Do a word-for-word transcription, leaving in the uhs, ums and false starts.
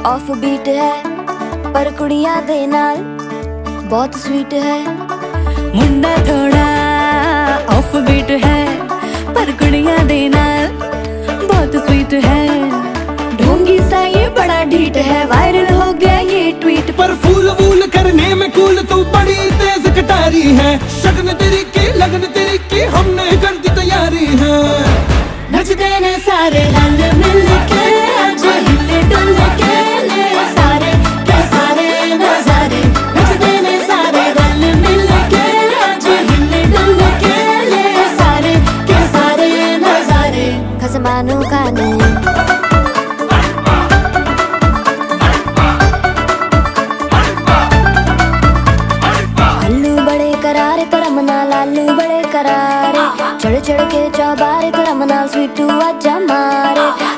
Off beat है पर कुड़ियां दे नाल बहुत स्वीट है। मुंडा थोड़ा ऑफ बीट है पर कुड़ियां दे नाल बहुत स्वीट है। ढोंगी सा ये बड़ा ढीठ है, वायरल हो गया ये ट्वीट। पर फूल वूल करने में कूल तू बड़ी तेज कटारी है। शगन तेरी की लगन तेरी की हमने कर दी तैयारी है। नचते ने सारे रल मिल के आज हिले डुल के ले सारे के सारे नजारे। नचते ने सारे रल मिल के आज हिले डुल के ले सारे के सारे नजारे। खसमानों का नहीं करारे तरम नाल आलू बड़े करारे, चढ़ चढ़ के चौबारे तरम नाल स्वीटू आजा मारे।